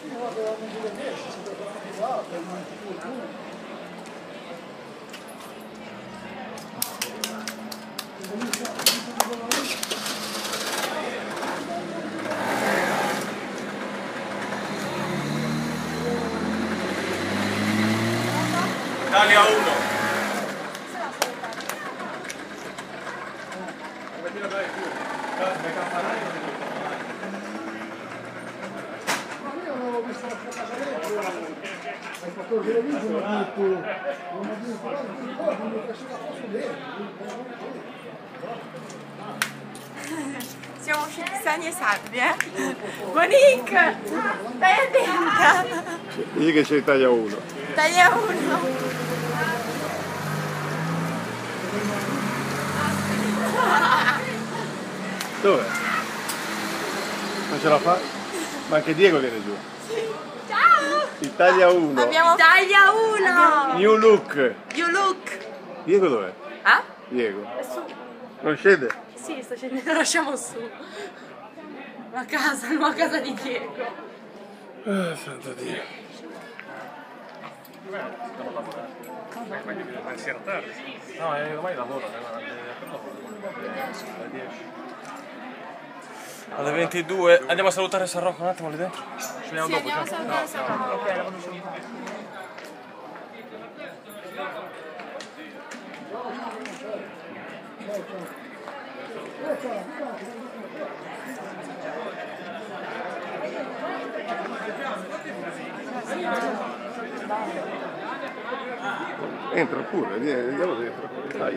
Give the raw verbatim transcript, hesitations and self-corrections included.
Italia uno. Siamo usciti sani e salvi, eh? Monique! Stai attenta! Digli che c'è Italia uno. Italia uno! Dove? Ma ce la fa? Ma anche Diego viene giù. Ciao! Italia uno. Abbiamo Italia uno! New look. You look! Diego dov'è? Ah? Diego. È su. Non scende? Sì, sto scendendo, lo lasciamo su. La casa, la nuova casa di Diego. Ah, santo Dio. Devo lavorare. Ma si era tardi. No, eh, domani lavoro, alle dieci. Alle ventidue. Andiamo a salutare San Rocco un attimo lì dentro? Ci vediamo Sì, dopo. andiamo a salutare San Rocco. Ok, la conosciamo. Entra pure, vieni, andiamo dentro. Dai.